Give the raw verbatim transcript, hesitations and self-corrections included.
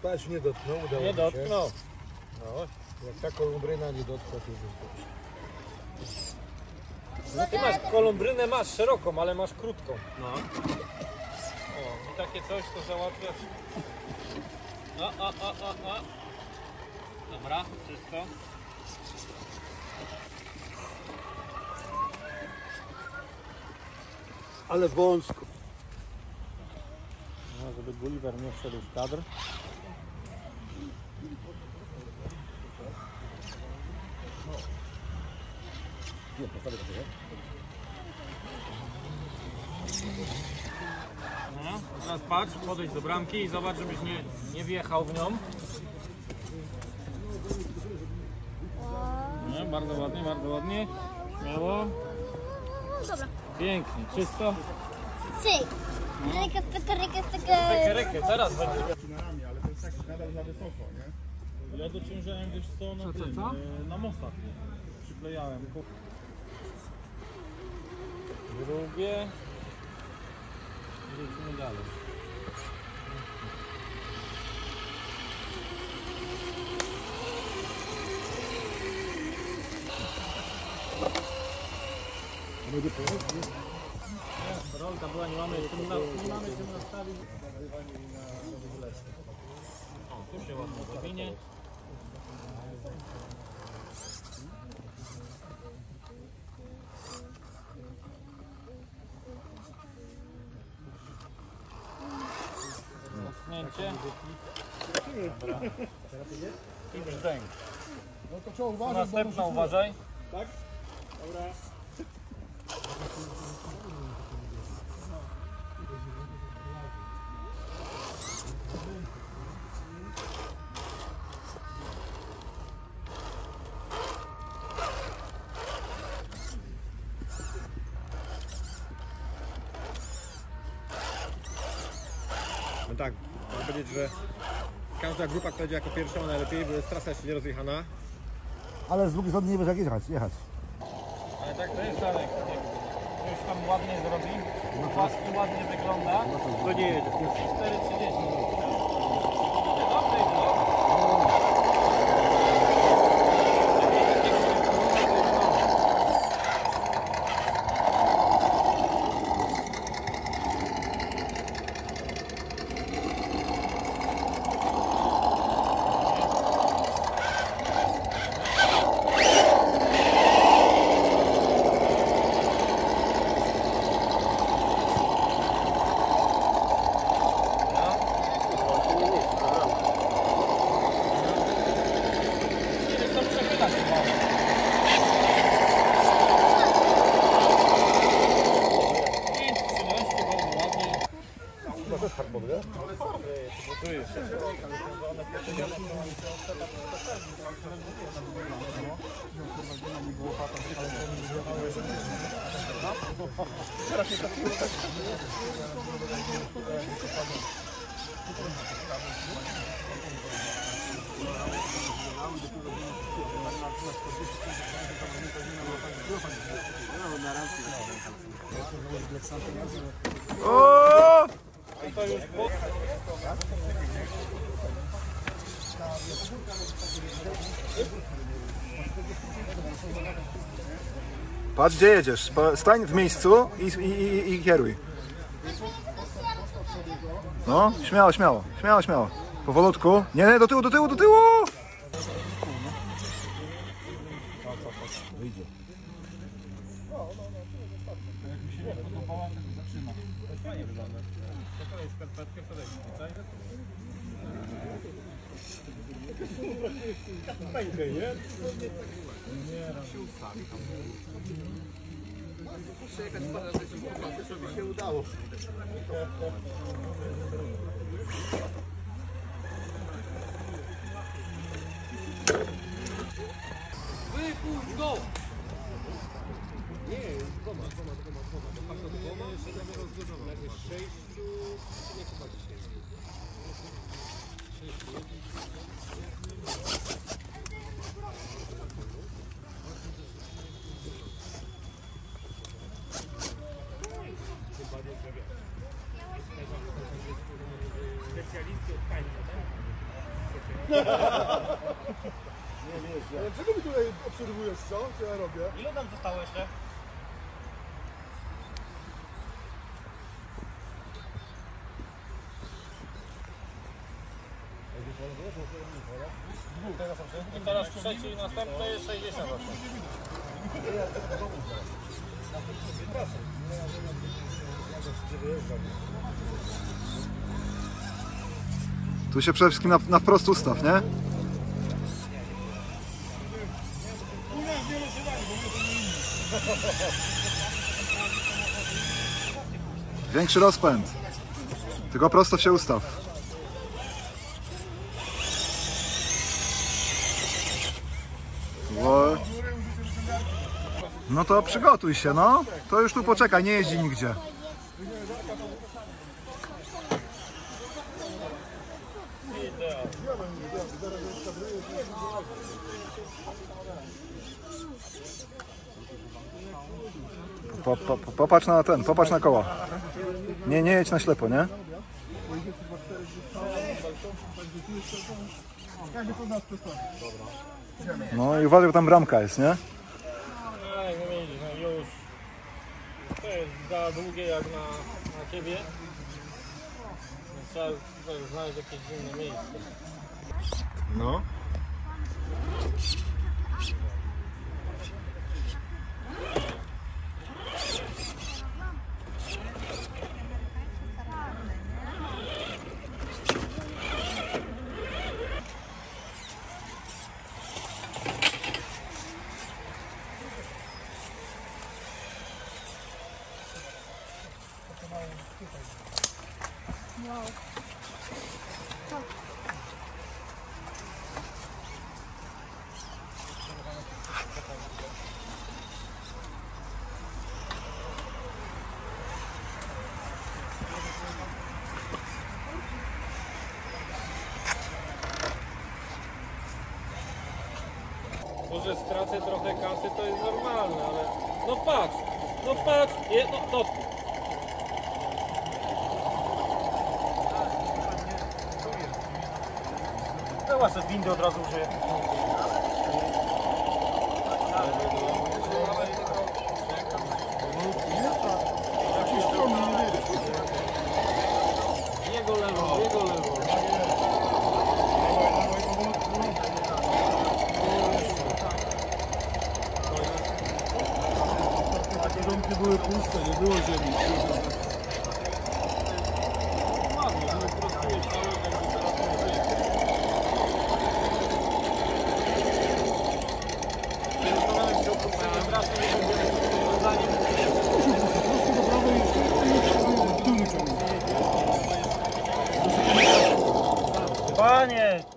Patrz, nie dotknął, udało Nie mi się. dotknął. No. Jak ta kolumbryna nie dotkła, to już jest dobrze. No ty masz kolumbrynę, masz szeroką, ale masz krótką. No. O, i takie coś to załatwiasz. O, o, o, o, o. Dobra, wszystko. Ale wąsko. No, żeby Gulliver nie wszedł w kadr. Nie, postawię to sobie. No, teraz patrz, podejdź do bramki i zobacz, żebyś nie, nie wjechał w nią. No, bardzo ładnie, bardzo ładnie. Śmiało. No dobra. Pięknie, czysto. Cyk. Rykę, fykę, rykę, fykę. Rekę, rekę, teraz będzie. Na ramię, ale to jest tak nadal za wysoko, nie? Ja dociążałem gdzieś co na tym, e, na mostach. Przyklejałem. Drugie. Lecimy dalej. Rolka była, nie mamy czym na, nie mamy czym nastawić. O, tu się ładnie zawinie. Mocnięcie. Dobra. I brzdęk. No to co, uważaj, Następna uważaj. Tak? Dobra. No tak, chcę powiedzieć, że każda grupa, która idzie jako pierwsza, ma najlepiej, bo jest trasa jeszcze nie rozjechana. Ale z drugiej strony nie wiesz jak jechać, jechać. Ale tak to jest dalej. Już tam ładnie zrobi. Paski ładnie wygląda. To nie jedzie. cztery trzydzieści. Dobrze jest, no. Kiedy są przepytać chyba. pięć trzynaście, bardzo ładnie. To też harmowy, nie? Gotuje się. O! To już po... Patrz gdzie jedziesz, stań w miejscu i, i, i, i kieruj. No, śmiało, śmiało, śmiało, śmiało. Powolutku. Nie, nie, do tyłu, do tyłu, do tyłu! Jak mi się nie podobała, to zaczyna. Fajnie wygląda. To jest skarpetkę, podejść tutaj. Pękę, nie? Żeby się udało. Wypuść go! Nie, dwoma, dwoma, dwoma, dwoma. Bo patrz na dwoma, jeszcze mamy rozgorzone. Jak jest sześciu, nie chyba dzisiaj. Sześciu. Specjaliści od tańca, tak? Ale czego mi tutaj obserwujesz, co? Co ja robię? Ile nam zostało jeszcze? I teraz trzeci i następny jest sześćdziesiąt osiem. Tu się przede wszystkim na, na wprost ustaw, nie? Większy rozpęd. Tylko prosto się ustaw. Wo- No to przygotuj się, no. To już tu poczekaj, nie jeździ nigdzie. Po, po, po, popatrz na ten, popatrz na koła. Nie, nie jedź na ślepo, nie? No i uważaj, bo tam bramka jest, nie? No no widzisz, no już. To jest za długie jak na, na ciebie. No, trzeba tutaj znaleźć jakieś inne miejsce. No. To, że stracę trochę kasy, to jest normalne, ale... No patrz, no patrz, je, no, no. No właśnie, z windy od razu użyję. Jego lewo, jego lewo. Domki były puste, nie było ziemi. Ładnie, ale prostuje cały, jakby teraz mówię. Zastanawiam się o puszczeniu trasy, nie będziemy zanim Do prawej jest tył ciągnie. Panie!